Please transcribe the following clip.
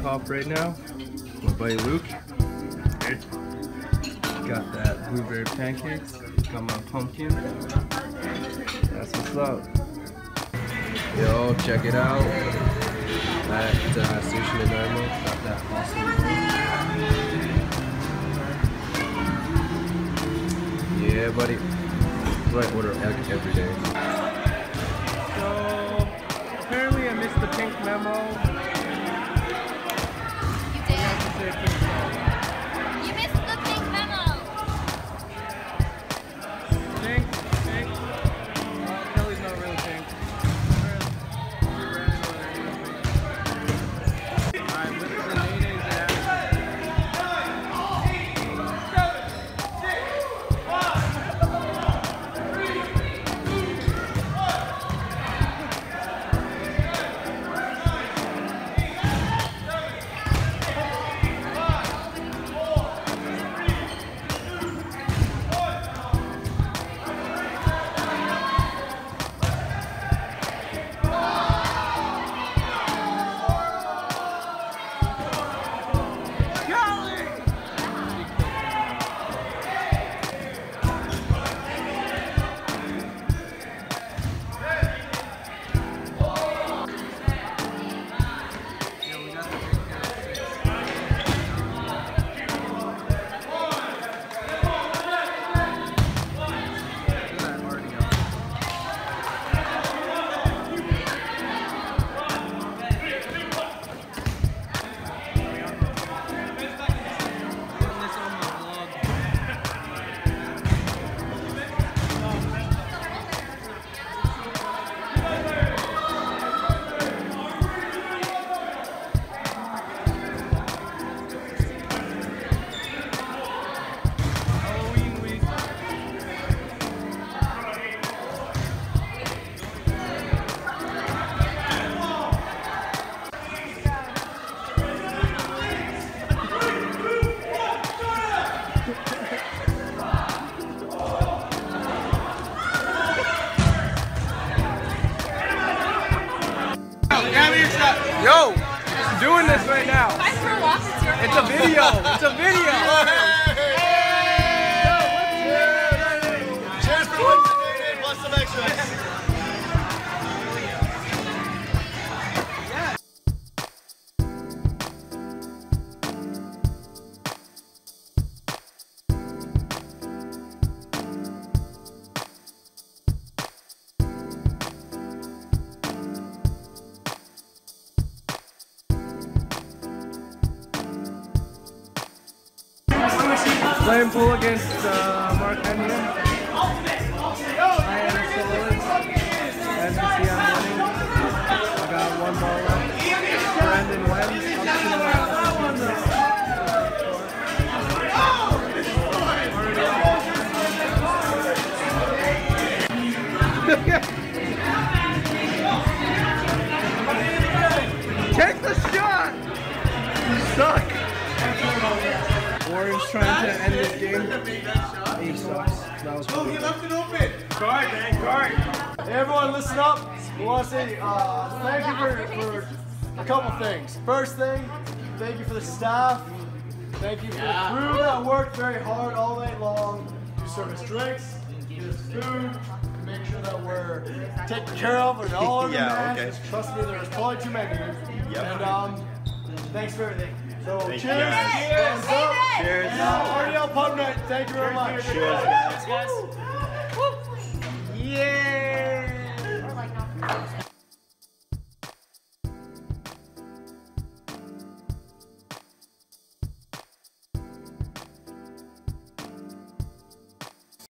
Pop right now. My buddy Luke. Got that blueberry pancakes. Got my pumpkin. That's what's up. Yo, check it out. At Sushi de Normal. Got that awesome food. Yeah, buddy. I order egg every day. So, apparently I missed the pink memo. You did? You missed the pink memo! Pink? Pink? Kelly's not really pink. Alright, with the mayonnaise and yo, I'm doing this right now. If I throw off, it's your fault. It's a video. It's a video. Cheers for what's plus some extras. Playing pool against Mark Henry. I am Solis. As you see, I'm winning. I got one ball left. Brandon Webb Take the shot! You suck! Warriors trying to end this game. He sucks. That was cool. He left it open. Guard, man, guard. Hey, everyone, listen up. We want to say thank you for a couple things. First thing, thank you for the staff. Thank you for the crew that worked very hard all night long to serve us drinks, get us food, make sure that we're taken care of and all of the okay. Trust me, there's probably too many. Yep. And thanks for everything. So cheers. Cheers. Cheers. RDL Pub Night. Thank you very much. Cheers, guys.